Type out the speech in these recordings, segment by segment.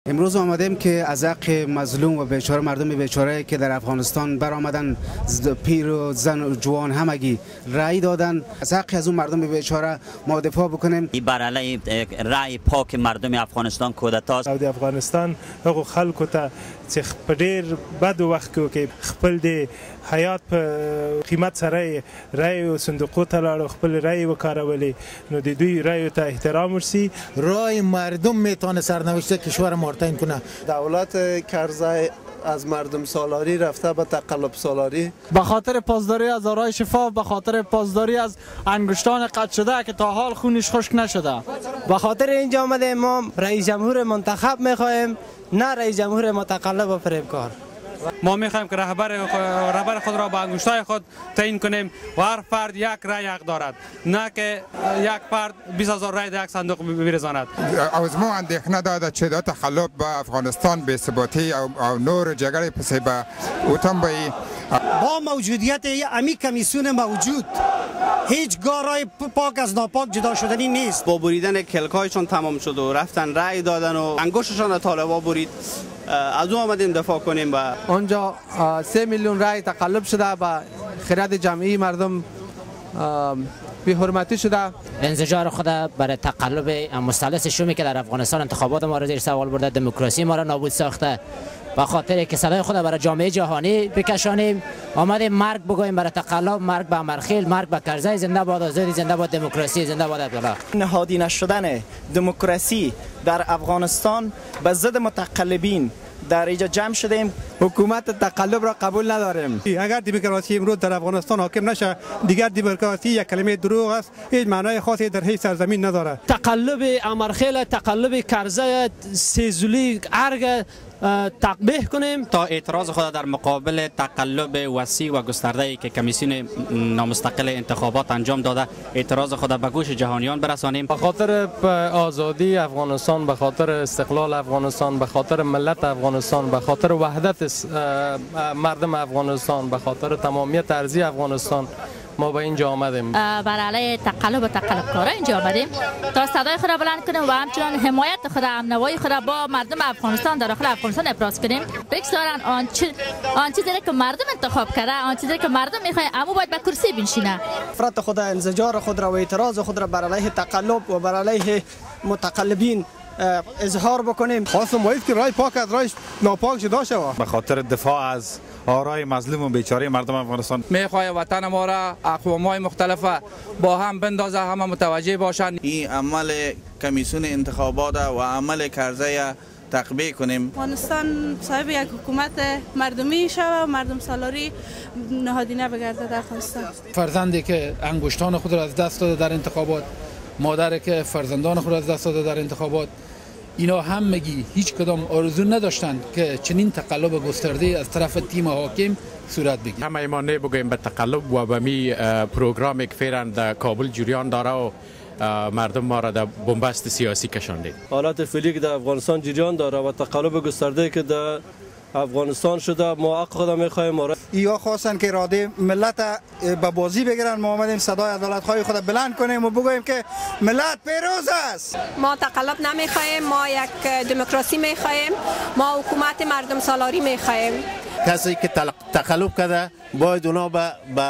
امروز آمدیم که از حق مظلوم و بیچاره مردم بیچاره که در افغانستان برآمدن، پیر و زن و جوان همگی رأی دادن، از حق از اون مردم بیچاره ما دفاع بکنیم. بر علیه رأی پاک مردم افغانستان کودتاست. او د افغانستان هغه خلکو ته چې په ډېر بد وخت کې خپل د حیات په قیمت سره رأی و صندوقو ته لاړو، خپل رأی وکارولې، نو د دوی رأی ته احترام ورسی. رأی مردم میتونه سرنوشت کشور ما تعیین کنه. دولت کرزی از مردم سالاری رفته به تقلب سالاری، به خاطر پاسداری از آرای شفاف، به خاطر پاسداری از انگشتان قطع شده که تا حال خونش خشک نشده. به خاطر اینجا آمده ما رئیس جمهور منتخب میخواهیم، نه رئیس جمهور متقلب و فریبکار. ما میخوایم که رهبر خود را با انگشتای خود تعیین کنیم و هر فرد یک رأی حق دارد، نه که یک فرد 20,000 رأی در یک صندوق بریزاند. از ما اندیښنه داده چې دا تخلف به افغانستان بی ثباتی او نور جګړې پسې به وتنبوي. با موجودیت امی کمیسیون موجود هیچ رای پاک از ناپاک جدا شدنی نیست. با بریدن کلکایشان تمام شد و رفتن رأی دادن و انگشتشان طالبا برید. از اون آمدیم دفاع کنیم. و اونجا 3 میلیون رأی تقلب شده، با خرد جمعی مردم بی حرمتی شده. انزجار خود برای تقلب مثلث شومی که در افغانستان انتخابات ما را زیر سوال برده، دموکراسی ما را نابود ساخته، با خاطر که صدای خود برای جامعه جهانی بکشانیم آمدیم مرگ بگوییم برای تقلب، مرگ به امرخیل، مرگ به کرزی. زنده باد آزادی، زنده باد دموکراسی، زنده باد عدالت. نهادی نشدن دموکراسی در افغانستان به ضد متقلبین در اینجا جمع شدیم. حکومت تقلب را قبول نداریم. اگر دموکراسی امروز در افغانستان حاکم نشه، دیگر دموکراسی یک کلمه دروغ است، هیچ معنای خاصی در هیچ سرزمین نداره. تقلب امرخیل، تقلب کرزی، سیزولی، ارگ تقبیح کنیم تا اعتراض خود در مقابل تقلب وسیع و گسترده‌ای که کمیسیون نامستقل انتخابات انجام داده، اعتراض خود به گوش جهانیان برسانیم. به خاطر آزادی افغانستان، به خاطر استقلال افغانستان، به خاطر ملت افغانستان، به خاطر وحدت مردم افغانستان، به خاطر تمامیت ارضی افغانستان ما به اینجا آمدیم. بر علیه تقلب و تقلبکارا اینجا آمدیم تا صدای خود را بلند کنیم و همچنان حمایت خود، امنوایی خود با مردم افغانستان در داخل افغانستان ابراز کنیم. بگذارن آن چیزی که مردم انتخاب کرده، آن چیزی که مردم میخواد، اما باید به کرسی بنشینه. افراد خود انزجار خود را و اعتراض خود را بر علیه تقلب و بر علیه متقلبین اظهار بکنیم. خواستم باید که رای پاک از رای ناپاک جدا شود. به خاطر دفاع از آرای مظلوم و بیچاره مردم افغانستان میخواد وطن ما را اقوام‌های مختلف با هم بندازه، همه متوجه باشند. این عمل کمیسیون انتخابات و عمل کرزی تقبیح کنیم. افغانستان صاحب یک حکومت مردمی شود، مردم سالاری نهادینه بگرده در افغانستان. فرزندی که انگشتان خود را از دست داده در انتخابات، مادری که فرزندان خود را از دست داده در انتخابات، اینا همگی هیچ کدام آرزو نداشتند که چنین تقلب گسترده از طرف تیم حاکم صورت بگیرد. همه ما نمیگوییم به تقلب و به می پروگرامی که فعلا در کابل جریان داره و مردم ما را در بنبست سیاسی کشانده. حالات فعلی که در افغانستان جریان داره و تقلب گسترده که در افغانستان شده، ما حق خود میخواهیم. یا خواستن که اراده ملت به بازی بگیرن، ما آمدیم صدای عدالت‌خواهی خود بلند کنیم و بگوییم که ملت پیروز است. ما تقلب نمیخواهیم، ما یک دموکراسی میخواهیم، ما حکومت مردم سالاری میخواهیم. کسی که تقلب کرده باید اونا به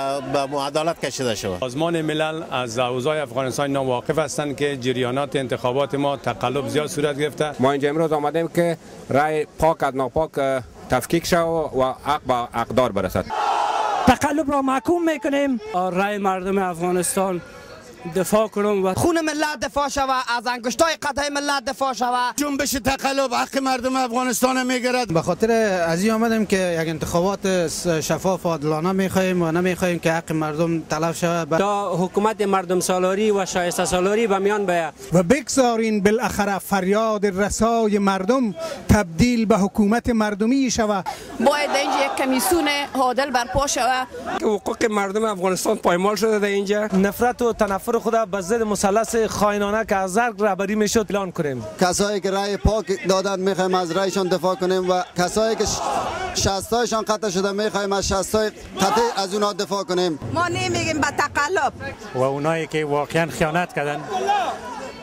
عدالت کشیده شود. سازمان ملل از اوضاع افغانستان ناواقف هستند که جریانات انتخابات ما تقلب زیاد صورت گرفته. ما اینجا امروز آمدیم که رأی پاک از ناپاک تفکیک شود و حق به حقدار برسد. تقلب را محکوم میکنیم. رأی مردم افغانستان دفاع کنم و خون ملت دفاع شود، از انگشتای قطع ملت دفاع شود. جنبش تقلب حق مردم افغانستان میگیرد. به خاطر از این آمدیم که یک انتخابات شفاف و عادلانه میخواهیم و نمیخواهیم که حق مردم تلف شود. تا حکومت مردم سالاری و شایسته سالاری به میان بیاید و بگذارین بالاخره فریاد رسای مردم تبدیل به حکومت مردمی شود. باید اینجا یک کمیسیون عادل برپا شود. حقوق مردم افغانستان پایمال شده در اینجا. نفرت و تنفر خود به ضد مثلث خائنانه که از زرق رهبری میشد اعلان کنیم. کسایی که رای پاک دادن میخوایم از رایشان دفاع کنیم و کسایی که شستایشان قطع شده میخوایم از شستای قطع از اونها دفاع کنیم. ما نمیگیم به تقلب. و اونایی که واقعا خیانت کردن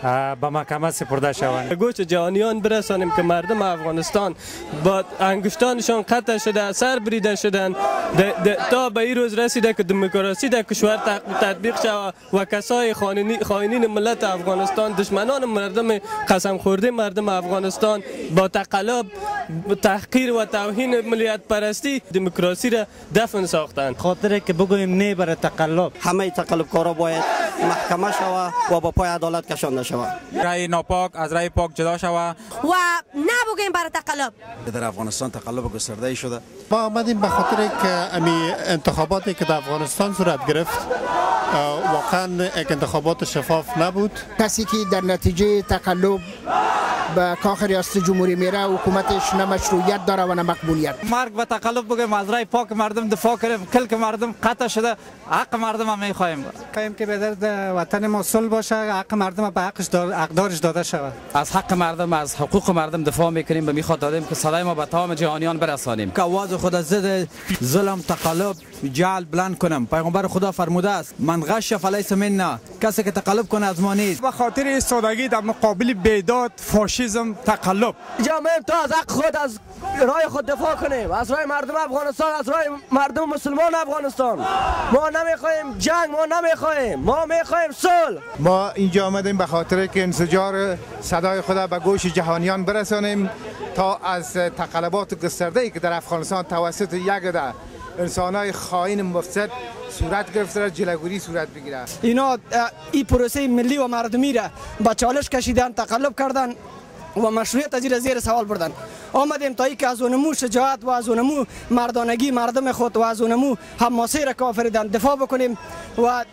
به محکمه سپرده شوند. گوش جهانیان برسانیم که مردم افغانستان با انگشتانشان قطع شده، سر بریده شدن تا به این روز رسیده که دموکراسی در کشور تطبیق شود و کسای خائنین ملت افغانستان، دشمنان مردم قسم خورده مردم افغانستان با تقلب، تحقیر و توهین ملیت پرستی دموکراسی را دفن ساختند. خاطر که بگوییم نه برای تقلب، همه تقلبکارا باید محکمه شود و با پای عدالت کشانده شود. رای ناپاک از رای پاک جدا شود و نبگوییم برای تقلب. در افغانستان تقلب گسترده شده. ما آمدیم به خاطر که امی انتخاباتی که در افغانستان صورت گرفت واقعا یک انتخابات شفاف نبود. کسی که در نتیجه تقلب به کاخ ریاست جمهوری میره حکومتش نه مشروعیت داره و نه مقبولیت. مرگ به تقلب بگیم، از رای پاک مردم دفاع کنیم، کلک مردم قطع شده، حق مردم هم میخواهیم که به درد وطن ما صلح باشه، حق مردم به حقدارش داده شود. از حق مردم، از حقوق مردم دفاع میکنیم و میخواد دادیم که صدای ما به تمام جهانیان برسانیم. که آواز خود از ضد ظلم، تقلب، جعل بلند کنم. پیغمبر خدا فرموده است من غش فلیس منا، کسی که تقلب کنه از ما نیست. به خاطر ایستادگی در مقابل بیداد، فاشیسم، تقلب جامعه تا از حق خود، از رای خود دفاع کنیم، از رای مردم افغانستان، از رای مردم مسلمان افغانستان. ما نمیخوایم جنگ، ما نمیخوایم، ما میخوایم صلح. ما اینجا آمدیم به خاطر که انسجار صدای خود به گوش جهانیان برسانیم تا از تقلبات گسترده‌ای که در افغانستان توسط یک عده انسان‌های خائن مفسد صورت گرفته جلوگیری صورت بگیره. اینا این پروسه ملی و مردمی را با چالش کشیدن، تقلب کردن و مشروعیت از زیر سوال بردن. آمدیم تا ای که از اونمو شجاعت و از اونمو مردانگی مردم خود و از اونمو حماسه را که آفریدن دفاع بکنیم و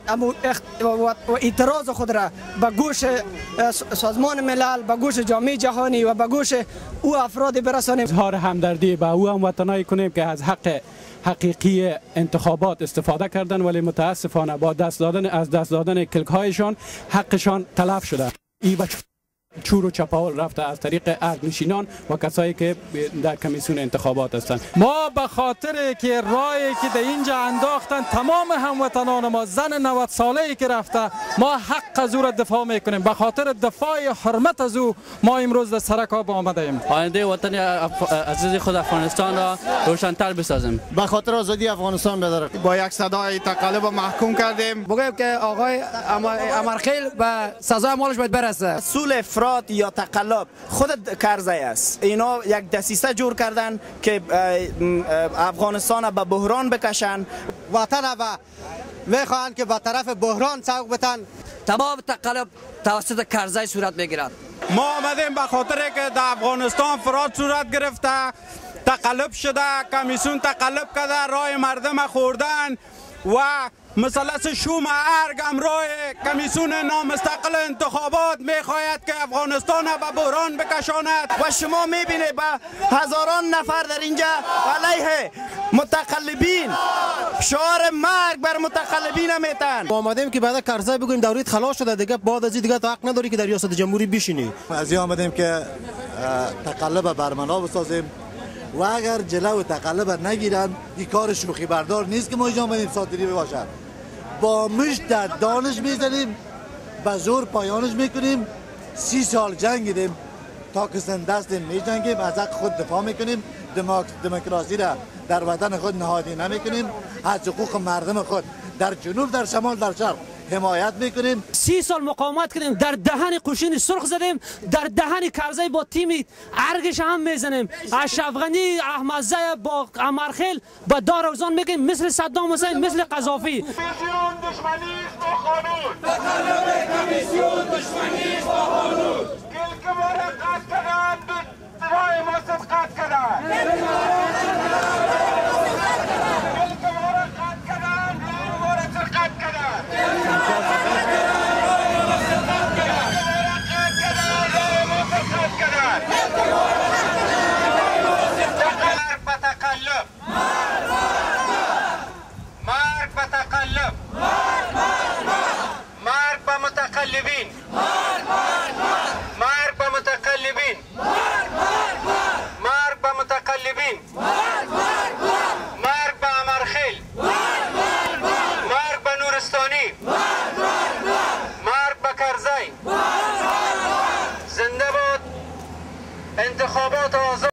اعتراض خود را به گوش سازمان ملل، به گوش جامعه جهانی و به گوش او افراد برسانیم. اظهار همدردی به او هموطنایی کنیم که از حق حقیقی انتخابات استفاده کردن ولی متاسفانه با دست دادن کلک هایشان حقشان تلف شده. ای چور و چپاول رفته از طریق عقد نشینان و کسایی که در کمیسیون انتخابات هستند. ما به خاطر که رایی که در اینجا انداختن تمام هموطنان ما، زن 90 ساله‌ای که رفته، ما حق از او را دفاع میکنیم. به خاطر دفاع حرمت از او ما امروز در سرکاب آمده ایم. آینده وطن عزیز خود افغانستان را روشن‌تر بسازیم. به خاطر آزادی افغانستان بداره. با یک صدای تقلب محکوم کردیم. بگویم که آقای امرخیل به سزای مالش باید برسه. اصول افراط یا تقلب خود کرزی است. اینا یک دسیسه جور کردن که افغانستان به بحران بکشن، وطن و میخواهند که به طرف بحران سوق بتن. تمام تقلب توسط کرزی صورت میگیرد. ما آمدیم به خاطر که در افغانستان فراد صورت گرفته، تقلب شده، کمیسیون تقلب کرده، رای مردم خوردن و مثلث شوم ارگ امرای کمیسیون نامستقل انتخابات میخواهد که افغانستان به بحران بکشاند و شما میبینید به هزاران نفر در اینجا علیه متقلبین شعار مرگ بر متقلبین میتن. ما آمدیم که بعد کرزی بگویم دورت خلاص شده دیگه، بعد از این دیگه حق نداری که در ریاست جمهوری بشینی. از این آمدیم که تقلب برمنا بسازیم و اگر جلو تقلب نگیرن این کار شوخی بردار نیست که ما اینجا آمدیم ساتری باشد. با مشت در دانش میزنیم، به زور پایانش میکنیم. 30 سال جنگیدیم تا که زنده هستیم میجنگیم، از حق خود دفاع میکنیم، دموکراسی را در وطن خود نهادی نمیکنیم، از حقوق مردم خود در جنوب، در شمال، در شرق حمایت میکنیم. 30 سال مقاومت کردیم، در دهن قوشین سرخ زدیم، در دهن کرزی با تیم ارگش هم میزنیم. اشرف غنی احمدزی با امرخیل با داروزان میگیم مثل صدام حسین، مثل قذافی. کمیسیون دشمنی است با قانون.